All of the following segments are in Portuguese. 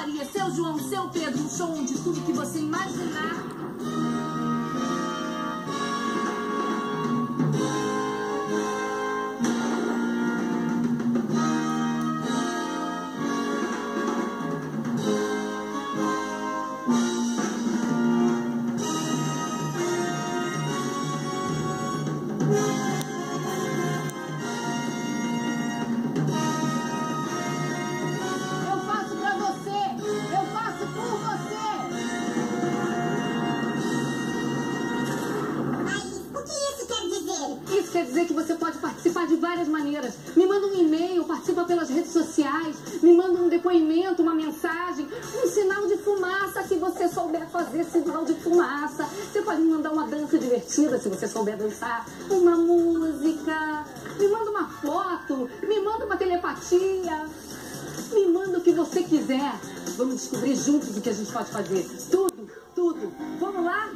Maria, seu João, seu Pedro, um show onde tudo que você imaginar. Quer dizer que você pode participar de várias maneiras. Me manda um e-mail, participa pelas redes sociais, me manda um depoimento, uma mensagem, um sinal de fumaça se você souber fazer sinal de fumaça. Você pode me mandar uma dança divertida se você souber dançar, uma música, me manda uma foto, me manda uma telepatia, me manda o que você quiser. Vamos descobrir juntos o que a gente pode fazer. Tudo, tudo. Vamos lá?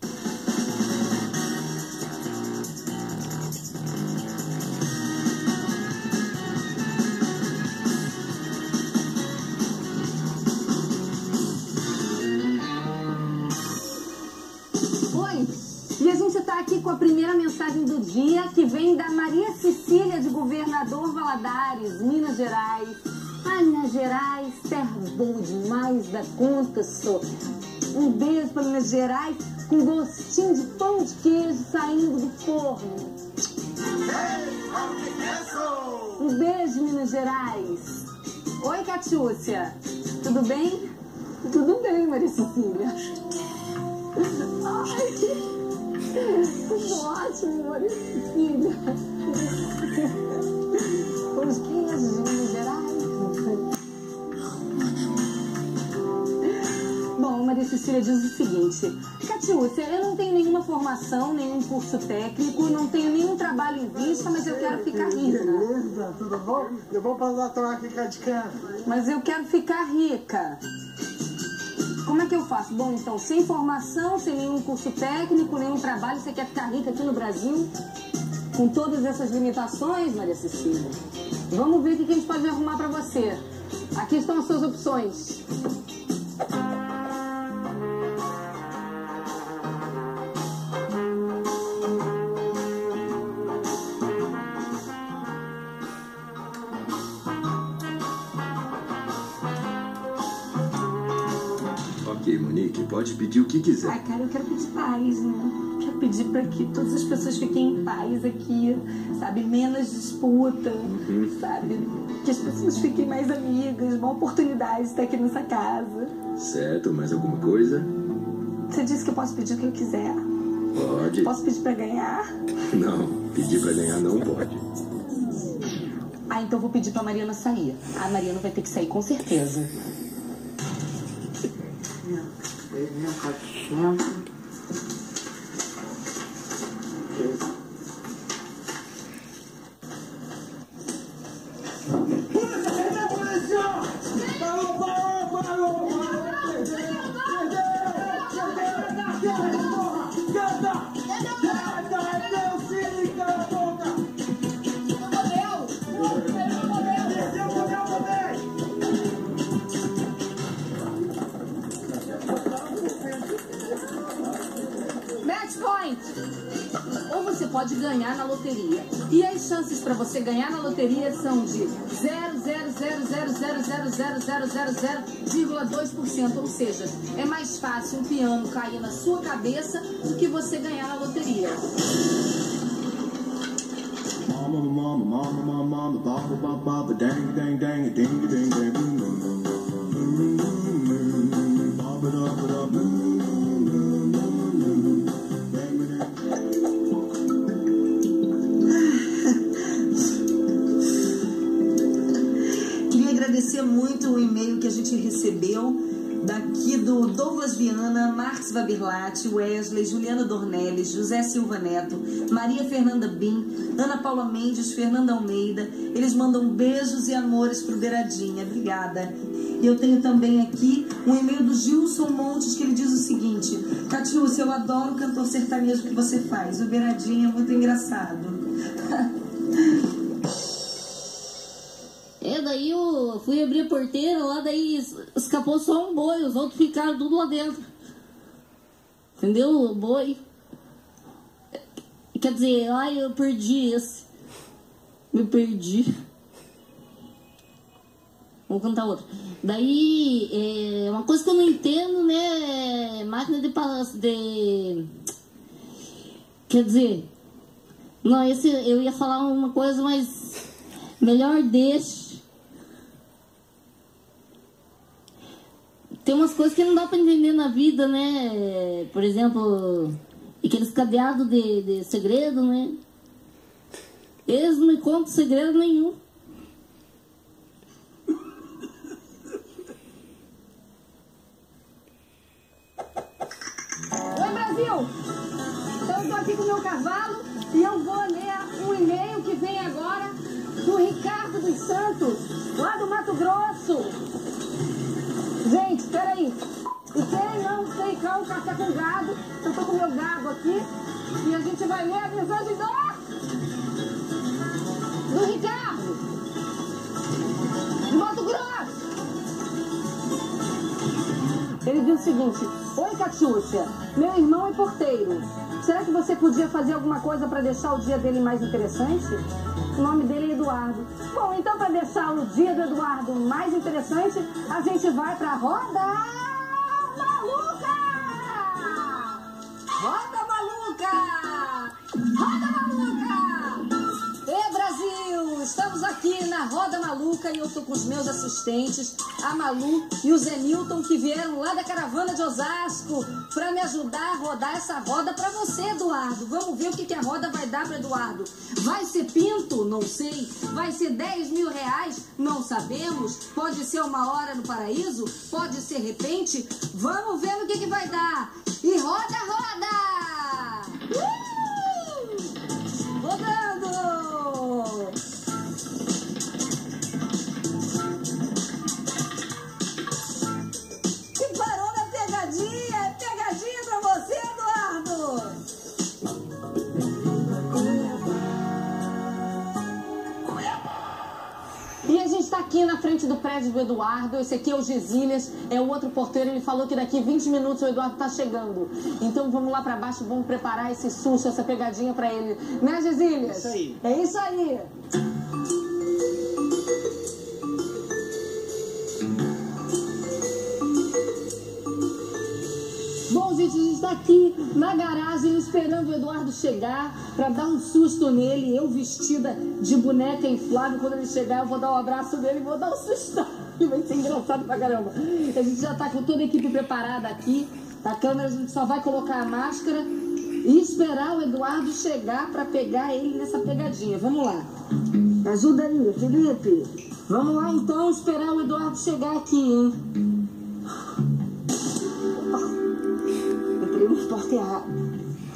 E a gente está aqui com a primeira mensagem do dia, que vem da Maria Cecília, de Governador Valadares, Minas Gerais. Ai, Minas Gerais, terra boa demais da conta, só. Um beijo para Minas Gerais, com gostinho de pão de queijo saindo do forno. Um beijo, Minas Gerais. Oi, Catiúcia. Tudo bem? Tudo bem, Maria Cecília. Ai... Tudo ótimo, Maria Cecília. Os queijos de Minas Gerais. Bom, Maria Cecília diz o seguinte: Catiúcia, eu não tenho nenhuma formação, nenhum curso técnico, não tenho nenhum trabalho em vista, mas eu quero ficar rica. Beleza, tudo bom? Eu vou passar a tomar ficar de cana. Mas eu quero ficar rica. Como é que eu faço? Bom, então, sem formação, sem nenhum curso técnico, nenhum trabalho, você quer ficar rica aqui no Brasil? Com todas essas limitações, Maria Cecília? Vamos ver o que a gente pode arrumar pra você. Aqui estão as suas opções. Ok, Monique, pode pedir o que quiser. Ai, cara, eu quero pedir paz, né? Quero pedir pra que todas as pessoas fiquem em paz aqui, sabe? Menos disputa, sabe? Que as pessoas fiquem mais amigas, uma oportunidade de estar aqui nessa casa. Certo, mais alguma coisa? Você disse que eu posso pedir o que eu quiser. Pode. Posso pedir pra ganhar? Não, pedir pra ganhar não pode. Ah, então vou pedir pra Mariana sair. A Mariana vai ter que sair, com certeza. Ou você pode ganhar na loteria. E as chances para você ganhar na loteria são de 0,000000000,2%. Ou seja, é mais fácil um piano cair na sua cabeça do que você ganhar na loteria. Agradecer muito o e-mail que a gente recebeu daqui do Douglas Viana, Marcos Vaberlati, Wesley, Juliana Dornelles, José Silva Neto, Maria Fernanda Bim, Ana Paula Mendes, Fernanda Almeida. Eles mandam beijos e amores pro Beiradinha. Obrigada. E eu tenho também aqui um e-mail do Gilson Montes, que ele diz o seguinte: Catiúcia, eu adoro o cantor sertanejo que você faz. O Beiradinha é muito engraçado. daí eu fui abrir a porteira lá, daí escapou só um boi, os outros ficaram tudo lá dentro. Entendeu? O boi. Quer dizer, ai, eu perdi esse. Me perdi. Vou contar outra. Daí, uma coisa que eu não entendo, né? Máquina de... Quer dizer... Não, esse eu ia falar uma coisa, mas... Melhor deixe. Tem umas coisas que não dá pra entender na vida, né? Por exemplo... Aqueles cadeados de segredo, né? Eles não me contam segredo nenhum. Oi, Brasil! Então eu tô aqui com o meu cavalo e eu vou ler um e-mail que vem agora do Ricardo dos Santos, lá do Mato Grosso. Gente, peraí. E quem não sei qual o café com gado, eu tô com o meu gado aqui e a gente vai ler a mensagem do Ricardo, do Mato Grosso. Ele diz o seguinte: oi, Catiúcia, meu irmão é porteiro. Será que você podia fazer alguma coisa para deixar o dia dele mais interessante? O nome dele é Eduardo. Bom, então para deixar o dia do Eduardo mais interessante, a gente vai para a Roda Maluca! Roda Maluca! Roda Maluca! Ê, Brasil! Estamos aqui na Roda Maluca e eu tô com os meus assistentes, a Malu e o Zé Milton, que vieram lá da caravana de Osasco para me ajudar a rodar essa roda para você, Eduardo. Vamos ver o que a roda vai dar para Eduardo. Vai ser pinto? Não sei. Vai ser 10 mil reais? Não sabemos. Pode ser uma hora no paraíso? Pode ser repente? Vamos ver o que vai dar. E roda, roda! Rodando! E parou na pegadinha! É pegadinha pra você, Eduardo! E a gente tá aqui na frente do prédio do Eduardo. Esse aqui é o Gesílias, é o outro porteiro. Ele falou que daqui 20 minutos o Eduardo tá chegando. Então vamos lá pra baixo, vamos preparar esse susto, essa pegadinha pra ele. Né, Gesílias? Isso aí. É isso aí. Bom, gente, a gente tá aqui na garagem esperando o Eduardo chegar pra dar um susto nele. Eu vestida de boneca inflável. Quando ele chegar, eu vou dar um abraço nele e vou dar um susto. Vai ser engraçado pra caramba. A gente já tá com toda a equipe preparada aqui. A câmera, a gente só vai colocar a máscara e esperar o Eduardo chegar pra pegar ele nessa pegadinha. Vamos lá. Ajuda aí, Felipe. Vamos lá, então, esperar o Eduardo chegar aqui, hein? Entrei no porta errado.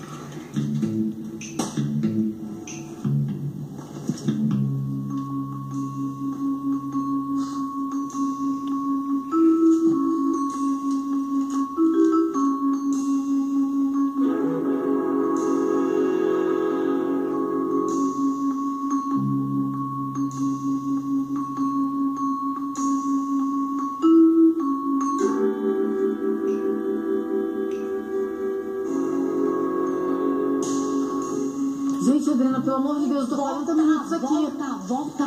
Gente, Adriana, pelo amor de Deus, tô 40 minutos aqui. Volta.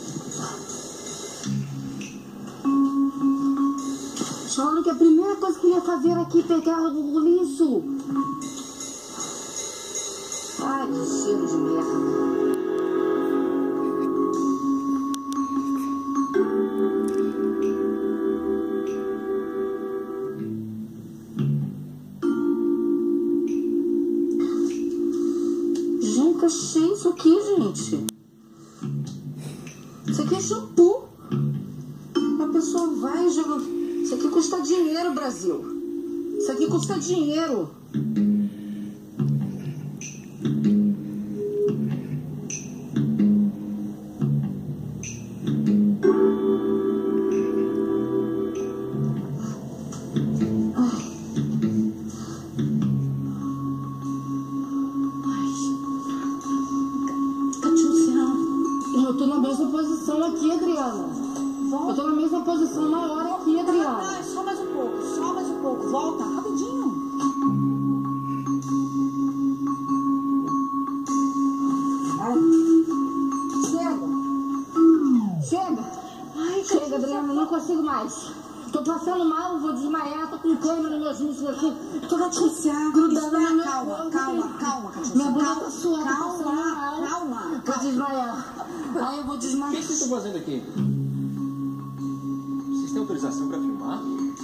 Falaram que a primeira coisa que ele ia fazer aqui é pegar o lixo. Ai, que cheiro de merda. Gente, achei isso aqui, gente. Isso aqui é shampoo. A pessoa vai e joga. Isso aqui custa dinheiro, Brasil. Isso aqui custa dinheiro. Eu tô na mesma posição aqui, Adriana. Tô passando mal, vou desmaiar, tô com câmera nos meus músculos aqui. Katia, grudada na minha calma, boca. calma, Katia. Minha boca tá suando, Calma. Vou desmaiar. Aí eu vou O desmaiar. que vocês estão fazendo aqui? Vocês têm autorização para filmar?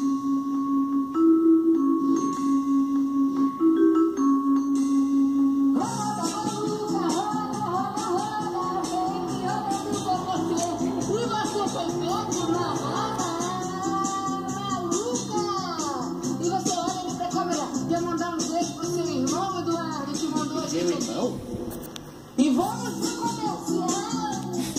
E você olha ali pra câmera, quer mandar um beijo pro seu irmão, Eduardo, que mandou a gente. Meu irmão? E vamos pro comercial!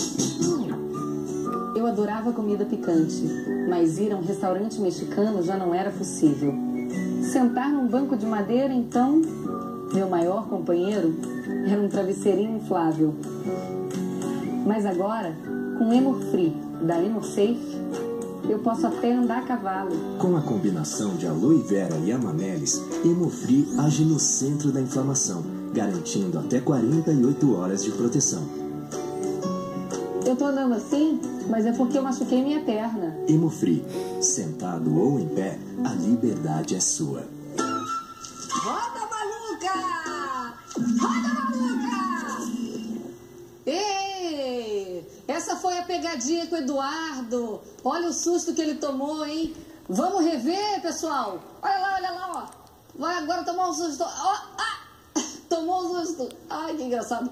Eu adorava comida picante, mas ir a um restaurante mexicano já não era possível. Sentar num banco de madeira, então, meu maior companheiro era um travesseirinho inflável. Mas agora, com Hemorfree da Hemorsafe, eu posso até andar a cavalo. Com a combinação de aloe vera e amamelis, Hemorfree age no centro da inflamação, garantindo até 48 horas de proteção. Eu tô andando assim, mas é porque eu machuquei minha perna. Hemorfree, sentado ou em pé, a liberdade é sua. Roda, maluca! Roda, maluca! Ei! Essa foi a pegadinha com o Eduardo. Olha o susto que ele tomou, hein? Vamos rever, pessoal? Olha lá, ó. Vai agora tomar um susto. Tomou um susto. Ai, que engraçado.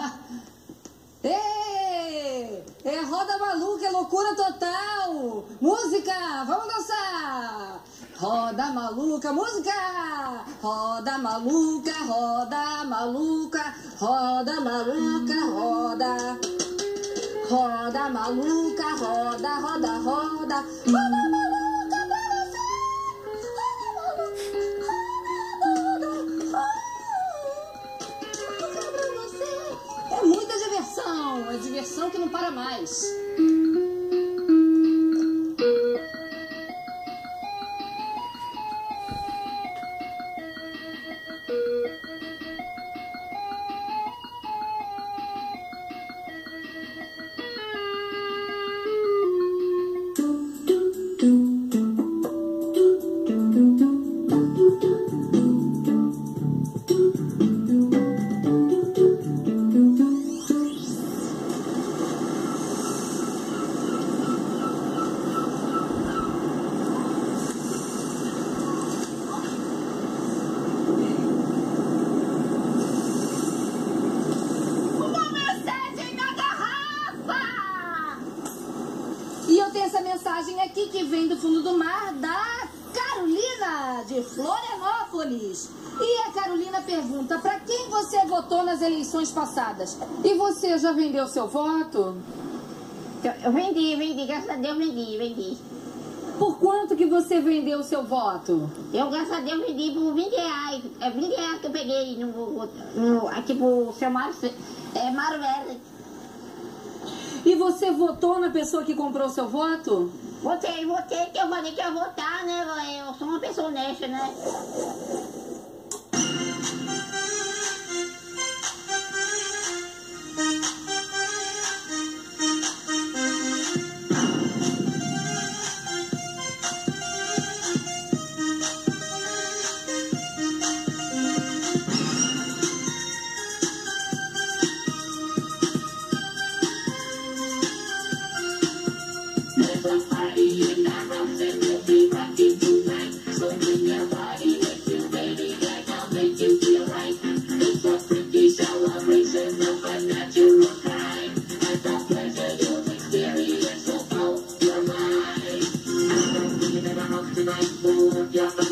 Ei! É roda maluca, é loucura total. Música, vamos dançar. Roda maluca, música. Roda maluca, roda maluca. Roda maluca, roda. Roda maluca, roda, roda, roda. Roda maluca pra você. Roda maluca, roda pra você. É muita diversão, é diversão que não para mais. Aqui que vem do fundo do mar da Carolina de Florianópolis. E a Carolina pergunta: para quem você votou nas eleições passadas? E você já vendeu seu voto? Eu vendi, graças a Deus vendi. Por quanto que você vendeu o seu voto? Eu, graças a Deus, vendi por R$20. É R$20 que eu peguei aqui pro seu Mário Verde. E você votou na pessoa que comprou o seu voto? Votei, que eu falei que ia votar, né? Eu sou uma pessoa honesta, né? Yeah.